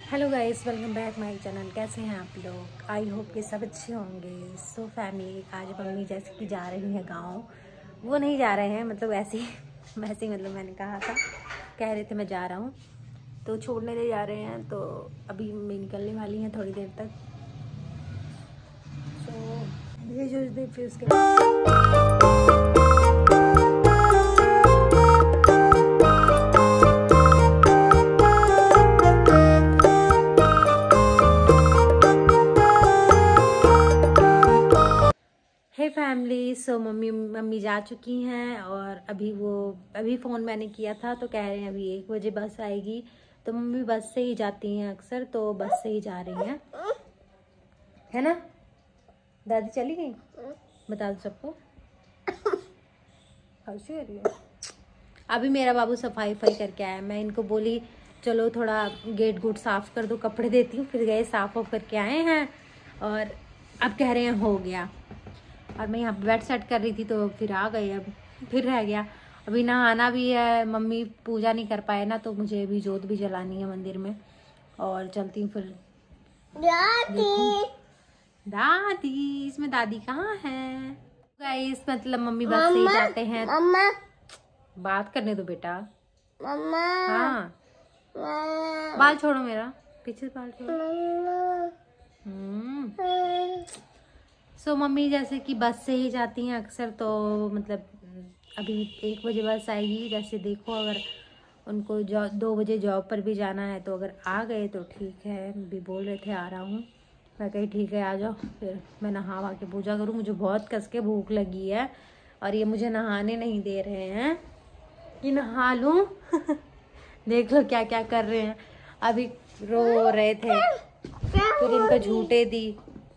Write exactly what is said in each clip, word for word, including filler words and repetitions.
Hello guys, welcome back my channel. कैसे हैं आप लोग? आई होप कि सब अच्छे होंगे। सो फैमिली, आज मम्मी जैसे कि जा रही हैं गांव। वो नहीं जा रहे हैं, मतलब ऐसे ही वैसे ही, मतलब मैंने कहा था, कह रहे थे मैं जा रहा हूँ तो छोड़ने ले जा रहे हैं। तो अभी मम्मी निकलने वाली हैं थोड़ी देर तक। सो ये जो दे फिर उसके फैमिली। सो मम्मी मम्मी जा चुकी हैं और अभी वो अभी फ़ोन मैंने किया था तो कह रहे हैं अभी एक बजे बस आएगी। तो मम्मी बस से ही जाती हैं अक्सर, तो बस से ही जा रही हैं, है ना? दादी चली गई, बता दो सबको। हंसी हो रही है। अभी मेरा बाबू सफाई वफाई करके आया। मैं इनको बोली चलो थोड़ा गेट गुट साफ कर दो, कपड़े देती हूँ। फिर गए साफ वाफ करके आए हैं और अब कह रहे हैं हो गया। और मैं यहाँ पे बेड सेट कर रही थी तो फिर आ गए, अब फिर रह गया। अभी नहाना भी है, मम्मी पूजा नहीं कर पाए ना, तो मुझे अभी जोत भी जलानी है मंदिर में। और चलती हूँ फिर। दादी दादी इसमें दादी कहाँ है गाइस? मतलब मम्मी बस से ही जाते हैं। मम्मा बात करने दो बेटा। मम्मा हाँ, बाल छोड़ो, मेरा पीछे बाल छोड़ो। हम्म सो so, मम्मी जैसे कि बस से ही जाती हैं अक्सर, तो मतलब अभी एक बजे बस आएगी। जैसे देखो, अगर उनको जॉब दो बजे जॉब पर भी जाना है तो अगर आ गए तो ठीक है। भी बोल रहे थे आ रहा हूँ, मैं कही ठीक है आ जाओ। फिर मैं नहा वहा के पूजा करूँ। मुझे बहुत कस के भूख लगी है और ये मुझे नहाने नहीं दे रहे हैं कि नहा लूँ। देख लो क्या क्या कर रहे हैं। अभी रो रहे थे, फिर इनको झूठे दी,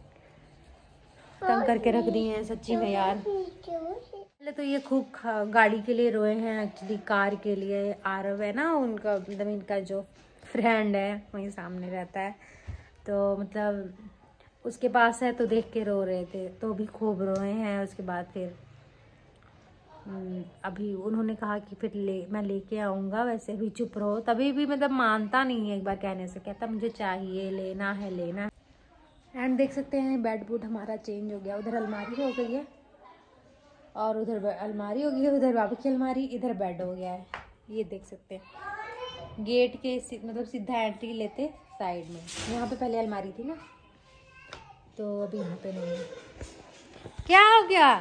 तंग करके रख दिए हैं सच्ची में यार। पहले तो ये खूब गाड़ी के लिए रोए हैं, एक्चुअली कार के लिए। आरव है ना उनका, मतलब इनका जो फ्रेंड है वहीं सामने रहता है, तो मतलब उसके पास है तो देख के रो रहे थे, तो भी खूब रोए हैं। उसके बाद फिर अभी उन्होंने कहा कि फिर ले मैं लेके आऊँगा। वैसे भी चुप रहो, तभी भी मतलब मानता नहीं है। एक बार कहने से कहता मुझे चाहिए, लेना है लेना है। एंड देख सकते हैं बेड बूड हमारा चेंज हो गया। उधर अलमारी हो गई है और उधर अलमारी हो गई है, उधर बाबू की अलमारी, इधर बेड हो गया है। ये देख सकते हैं गेट के मतलब सीधा एंट्री लेते साइड में। यहाँ पे पहले अलमारी थी ना, तो अभी यहाँ पे नहीं है। क्या हो गया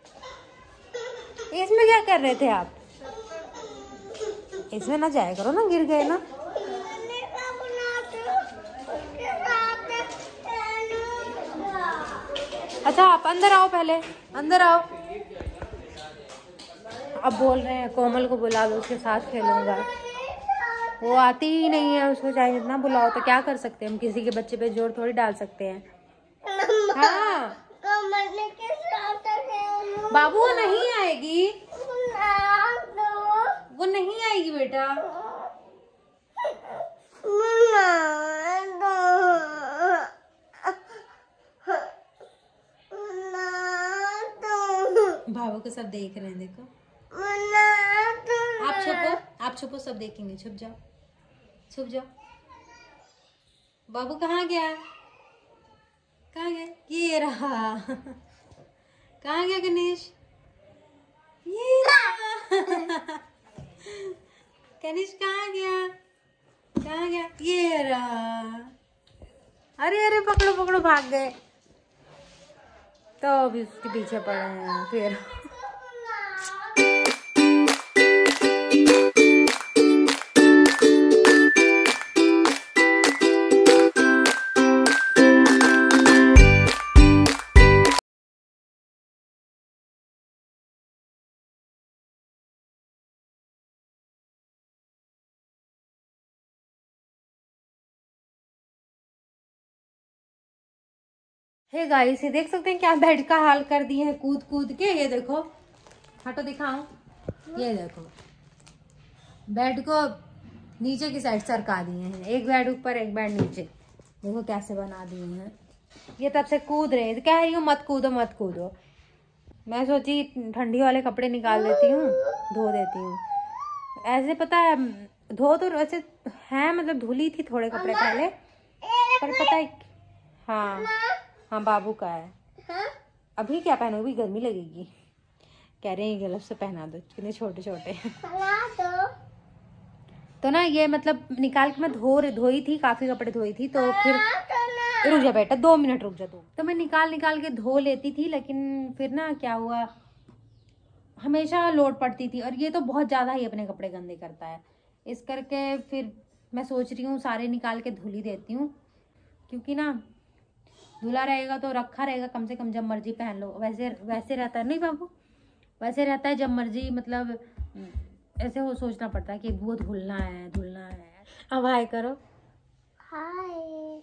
इसमें? क्या कर रहे थे आप? इसमें ना जाया करो ना, गिर गए ना। अच्छा आप अंदर आओ, पहले अंदर आओ। अब बोल रहे हैं कोमल को बुला दो, उसके साथ खेलूंगा। वो आती ही नहीं है, उसको चाहे जितना बुलाओ। तो क्या कर सकते हैं हम, किसी के बच्चे पे जोर थोड़ी डाल सकते हैं। हाँ बाबू वो नहीं आएगी, वो नहीं आएगी बेटा। बाबू को सब देख रहे हैं, देखो। आप छुपो, आप छुपो, सब देखेंगे। छुप जाओ, छुप जाओ। बाबू कहाँ गया? कहाँ गया? ये रहा। कहाँ गया गणेश? ये रहा। गणेश कहाँ गया? कहाँ गया? ये रहा। अरे अरे पकड़ो पकड़ो, भाग गए। तो अभी उसके पीछे पड़े हैं फिर। हे गाइस, ये देख सकते हैं क्या बेड का हाल कर दिए हैं कूद कूद के। ये देखो, हटो दिखाऊं। ये देखो बेड को नीचे की साइड सरका दिए हैं, एक बेड ऊपर एक बेड नीचे। देखो कैसे बना दिए हैं। ये तब से कूद रहे हैं, कह रही हूँ मत कूदो मत कूदो। मैं सोची ठंडी वाले कपड़े निकाल लेती हूँ, धो देती हूँ। ऐसे पता है धो तो वैसे है, मतलब धुली थी थोड़े कपड़े पहले, पर पता है हाँ हाँ बाबू का है। अभी क्या पहनोगी, गर्मी लगेगी। कह रहे हैं ग्लव्स से पहना दो, कितने छोटे छोटे हैं। तो ना ये मतलब निकाल के मैं धो धोई थी, काफी कपड़े धोई थी, तो फिर रुक जा बेटा, दो मिनट रुक जा दो। तो मैं निकाल निकाल के धो लेती थी, लेकिन फिर ना क्या हुआ, हमेशा लोड पड़ती थी, और ये तो बहुत ज्यादा ही अपने कपड़े गंदे करता है, इस करके फिर मैं सोच रही हूँ सारे निकाल के धुल ही देती हूँ, क्योंकि ना धुला रहेगा तो रखा रहेगा, कम से कम जब मर्जी पहन लो। वैसे वैसे रहता है नहीं बाबू, वैसे रहता है जब मर्जी, मतलब ऐसे हो सोचना पड़ता है कि वो धुलना है धुलना है। अब हाय करो, हाय।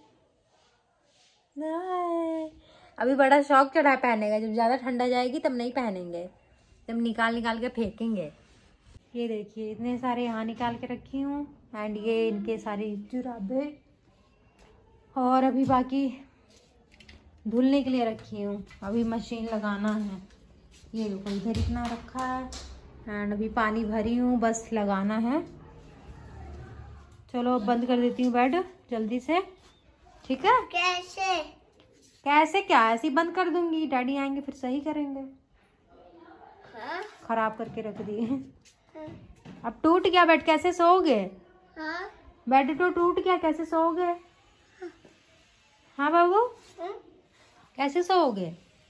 अभी बड़ा शौक चढ़ा है पहनने का, जब ज़्यादा ठंडा जाएगी तब नहीं पहनेंगे, तब निकाल निकाल के फेंकेंगे। ये देखिए इतने सारे यहाँ निकाल के रखी हूँ, एंड ये इनके सारी जुराबे, और अभी बाकी धुलने के लिए रखी हूँ, अभी मशीन लगाना है। ये देखो इधर इतना रखा है, एंड अभी पानी भरी हूँ, बस लगाना है। चलो अब बंद कर देती हूँ बेड जल्दी से, ठीक है। कैसे कैसे क्या, ऐसे ही बंद कर दूंगी, डैडी आएंगे फिर सही करेंगे। हाँ? खराब करके रख दिए। हाँ? अब टूट गया बेड, कैसे सोओगे? हाँ? बेड तो टूट गया, कैसे सोओगे? हाँ, हाँ बाबू, हाँ? कैसे सोओगे?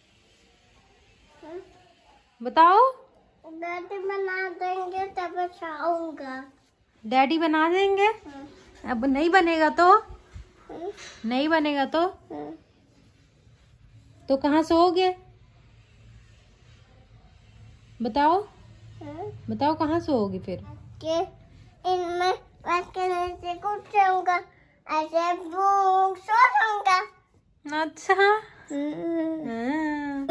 हाँ? बताओ। डैडी बना देंगे तब सोऊंगा। डैडी बना देंगे? हाँ। अब नहीं बनेगा तो? हाँ। नहीं बनेगा तो? हाँ। तो कहाँ सोओगे? बताओ। हाँ। बताओ कहाँ सोओगे फिर? के इनमें ऐसे कुछ सोऊंगा, ऐसे सो जाऊंगा। अच्छा। हाँ।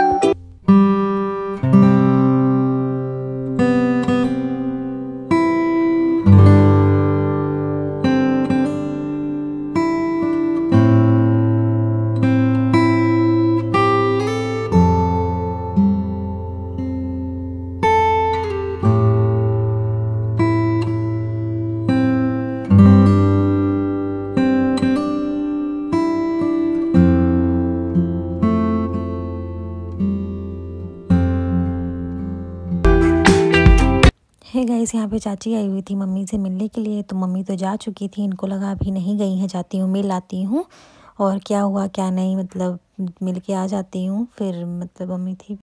हे गाइस, यहाँ पे चाची आई हुई थी मम्मी से मिलने के लिए, तो मम्मी तो जा चुकी थी, इनको लगा अभी नहीं गई हैं, जाती हूँ मिल आती हूँ, और क्या हुआ क्या नहीं मतलब मिल के आ जाती हूँ। फिर मतलब मम्मी थी